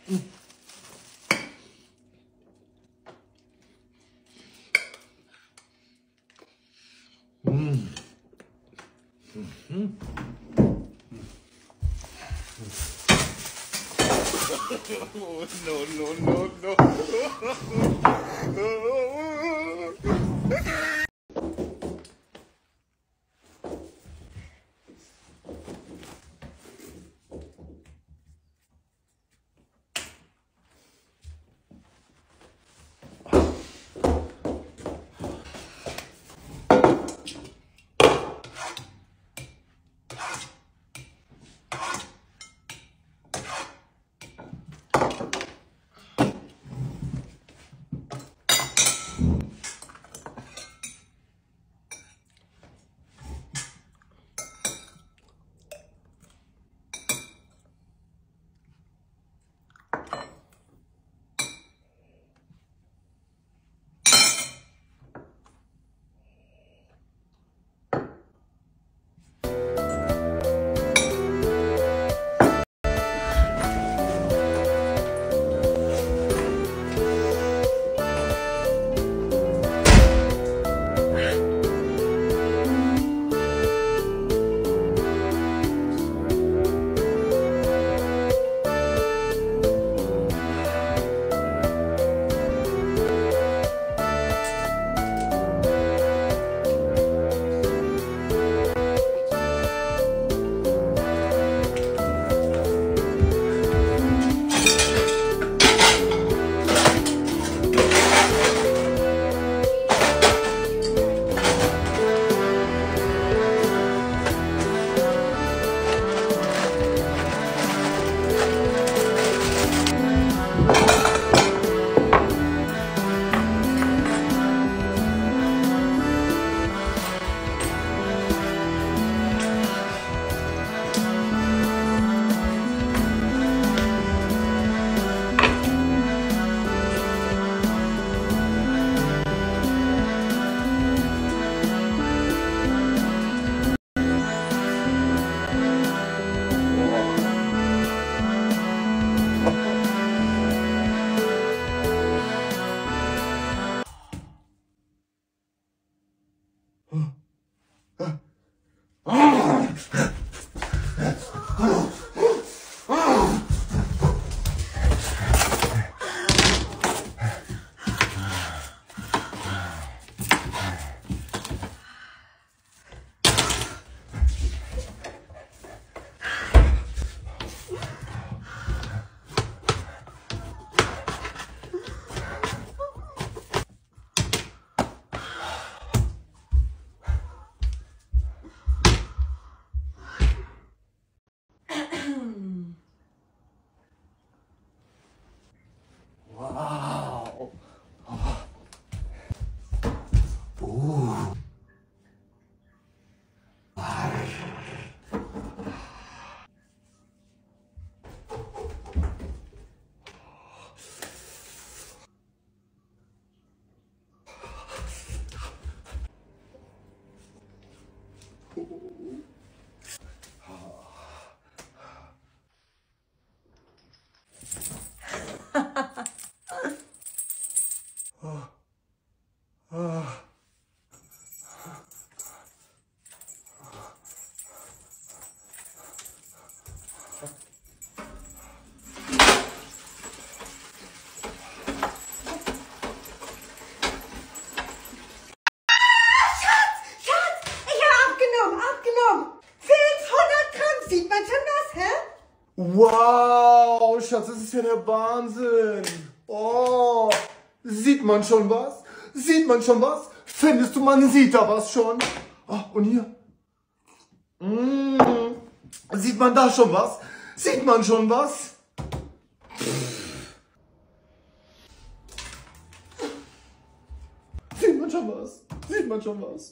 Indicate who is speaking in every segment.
Speaker 1: No.
Speaker 2: Wow. Wow, Schatz, das ist ja der Wahnsinn. Oh, sieht man schon was? Sieht man schon was? Findest du, man sieht da was schon? Oh, und hier? Sieht man da schon was? Sieht man schon was? Sieht man schon was? Sieht man schon was?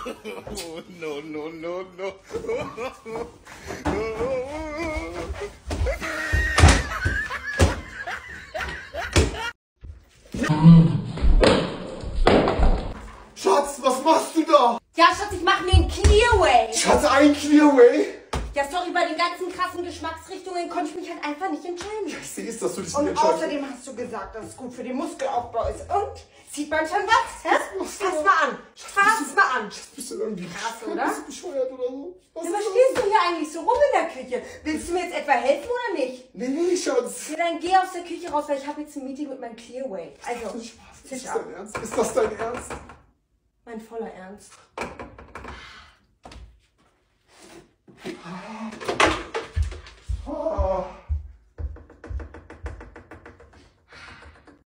Speaker 1: No, no, no, no.
Speaker 2: Schatz, was machst du da?
Speaker 3: Ja, Schatz, ich mach mir einen Clearway.
Speaker 2: Schatz, ein Clearway?
Speaker 3: Ja, sorry, bei den ganzen krassen Geschmacksrichtungen konnte ich mich halt einfach nicht entscheiden.
Speaker 2: Ich sehe es, dass du dich nicht
Speaker 3: Und
Speaker 2: entscheidest.
Speaker 3: außerdem hast du gesagt, dass es gut für den Muskelaufbau ist. Und? Sieht man schon was? Hä? Fass mal an. Fass mal an.
Speaker 2: Bist du irgendwie
Speaker 3: Krass, oder?
Speaker 2: Bist du bescheuert oder so?
Speaker 3: Was stehst du hier eigentlich so rum in der Küche? Willst du mir jetzt etwa helfen oder nicht?
Speaker 2: Nee, Schatz.
Speaker 3: Ja, dann geh aus der Küche raus, weil ich habe jetzt ein Meeting mit meinem Clearway. Also,
Speaker 2: Ist
Speaker 3: Tisch
Speaker 2: das
Speaker 3: ab.
Speaker 2: dein Ernst? Ist das dein Ernst?
Speaker 3: Mein voller Ernst.